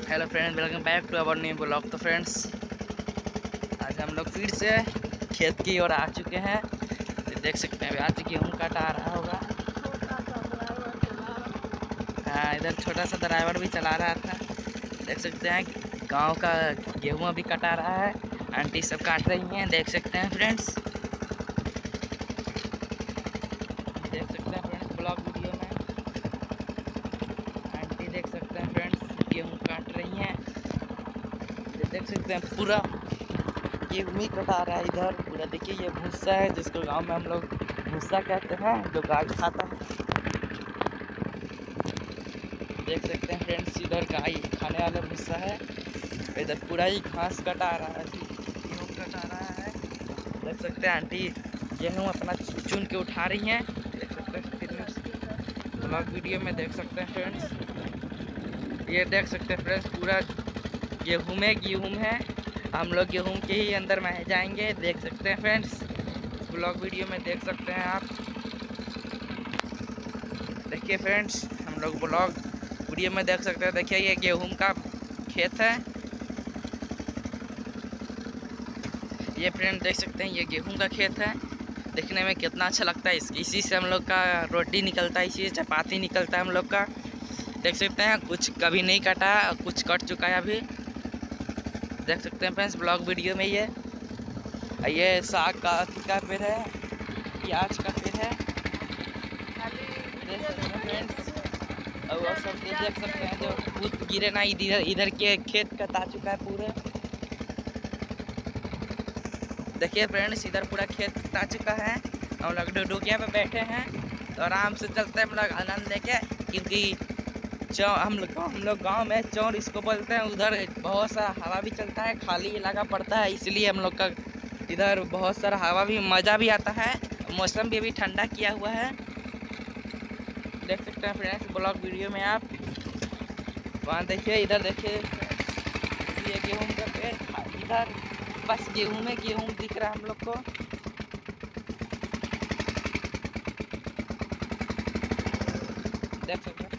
Hello friends, welcome back to our new blog. तो friends, आज हम लोग फिर से खेत की ओर आ चुके हैं। तो देख सकते हैं आज गेहूँ काटा आ रहा होगा। हाँ, इधर छोटा सा ड्राइवर भी चला रहा था। देख सकते हैं गांव का गेहूँ अभी कटा रहा है। आंटी सब काट रही हैं, देख सकते हैं फ्रेंड्स। देख सकते हैं फ्रेंड्स ब्लॉग वीडियो में आंटी देख सकते हैं फ्रेंड्स गेहूँ काट रही हैं। देख सकते हैं पूरा गेहूँ ही कटा रहा है इधर पूरा। देखिए ये भूसा है जिसको गांव में हम लोग भूसा कहते हैं, जो गाय खाता है। देख सकते हैं फ्रेंड्स इधर गाय खाने वाला भूसा है। इधर पूरा ही घास कटा रहा है, गेहूँ कटा रहा है। देख सकते हैं आंटी गेहूँ अपना चुन के उठा रही हैं। देख सकते हैं ब्लॉग वीडियो में देख सकते हैं फ्रेंड्स। ये देख सकते हैं फ्रेंड्स पूरा गेहूँ है। हम लोग गेहूँ के ही अंदर में जाएंगे। देख सकते हैं फ्रेंड्स ब्लॉग वीडियो में देख सकते हैं आप। देखिए फ्रेंड्स हम लोग ब्लॉग वीडियो में देख सकते हैं। देखिए ये गेहूँ का खेत है। ये फ्रेंड देख सकते हैं ये गेहूँ का खेत है। देखने में कितना अच्छा लगता है। इसी से हम लोग का रोटी निकलता है, इसी से चपाती निकलता है हम लोग का। देख सकते हैं कुछ कभी नहीं कटा, कुछ कट चुका है अभी। देख सकते हैं फ्रेंड्स ब्लॉग वीडियो में ये साग का पेड़ है, प्याज का पेड़ है। देख सकते हैं फ्रेंड्स और सब देख सकते हैं जो खुद गिरे ना इधर के खेत कटा चुका है पूरे। देखिए फ्रेंड्स इधर पूरा खेत कटा चुका है। हम लोग डुडुकिया पे बैठे हैं तो आराम से चलते हैं हम लोग आनंद लेके, क्योंकि हम लोग गांव में चौर इसको बोलते हैं। उधर बहुत सारा हवा भी चलता है, खाली इलाका पड़ता है, इसलिए हम लोग का इधर बहुत सारा हवा भी मज़ा भी आता है। मौसम भी अभी ठंडा किया हुआ है। देख सकते हैं फ्रेंड्स ब्लॉग वीडियो में आप। वहाँ देखिए, इधर देखिए ये गेहूँ का पेड़, इधर बस गेहूँ में गेहूँ दिख रहा है हम लोग को। देख सकते हैं